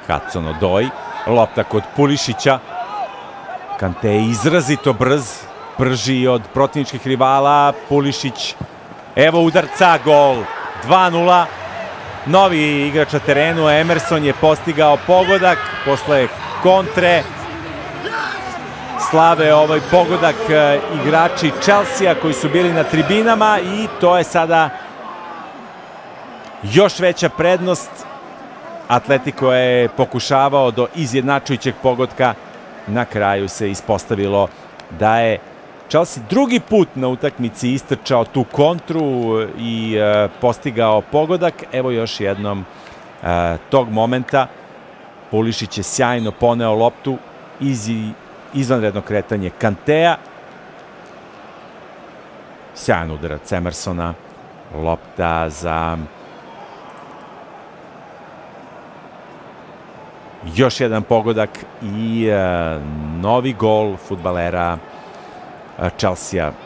Hudson-Odoi, lopta kod Pulišića. Kante je izrazito brz, brži od protivničkih rivala. Pulišić, evo udarca, gol, 2:0. Novi igrač na terenu, Emerson je postigao pogodak posle kontre. Slave ovaj pogodak igrači Chelsea koji su bili na tribinama i to je sada još veća prednost. Atletico je pokušavao do izjednačujućeg pogotka. Na kraju se ispostavilo da je Chelsea drugi put na utakmici istrčao tu kontru i postigao pogodak. Evo još jednom tog momenta. Pulišić je sjajno poneo loptu izvanredno kretanje Kantea. Sjajan udarac Emersona. Lopta za još jedan pogodak i novi gol fudbalera Chelsea.